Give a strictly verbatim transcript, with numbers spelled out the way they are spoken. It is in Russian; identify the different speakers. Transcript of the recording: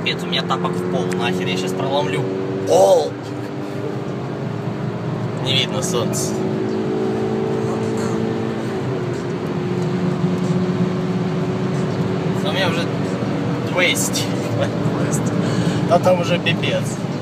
Speaker 1: капец, у меня тапок в пол, нахер, я сейчас проломлю пол. Не видно солнца. У меня уже двести. А там уже пипец.